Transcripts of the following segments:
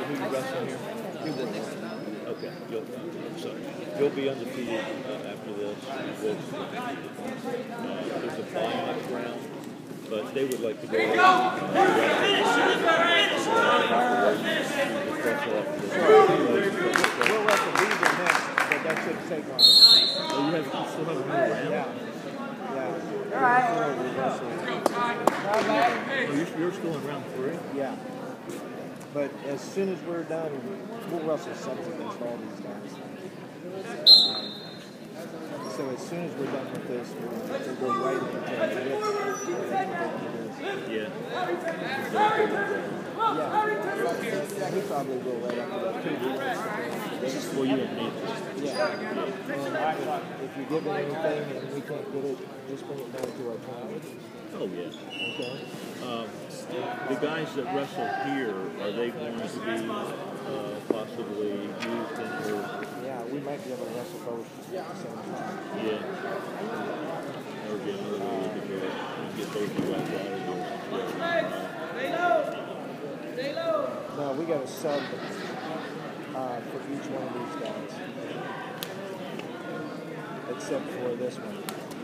who you wrestling here? Okay, you'll be undefeated after this. There's a buy-off round, but they would like to go. We'll wrestle Weaver next, but that shouldn't take long. Oh, you still have another round? Yeah. All right. You're still in round 3? Yeah. But as soon as we're done, we'll wrestle subs against all these guys. So as soon as we're done with this, we'll go right into it. Yeah. Yeah. We probably will right after that too. Well, you won't need it. Yeah. And if you give it anything and we can't get it, just bring it down to our tournament. Oh, yeah. Okay. The guys that wrestle here, are they going to be possibly used in your... Yeah, we might be able to wrestle both at the same time. Yeah. That would be another way you could get both of you guys out of here. No, we got a sub for each one of these guys. Except for this one.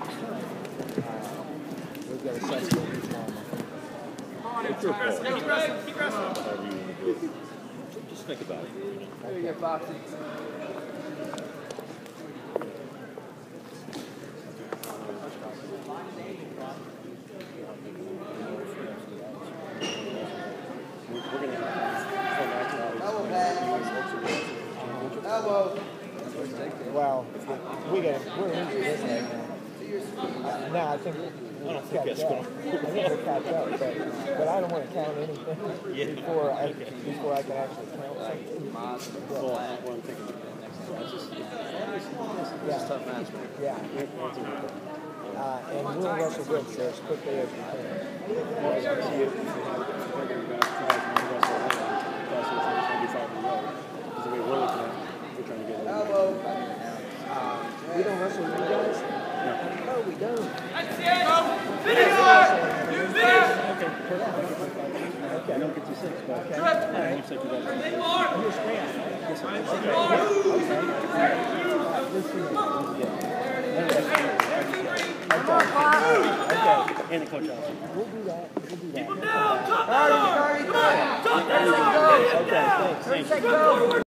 We've got a sub for each one. It's your fault. However you want to do it. Just think about it. Here you go, Foxy. Elbow. Well, we're into this right now. Now I think I don't think that's going to I think we'll catch up, but I don't want to count anything before I can actually count something. Well, I'm thinking next time. It's a tough match, man. Yeah. And we'll wrestle good so as quickly as we can. We don't wrestle you guys? No, we don't. Okay. I don't get to 6, but Okay. you said you guys. You're straight. Okay. And the coach also. We'll do that. Cardi, come on. Okay, thanks.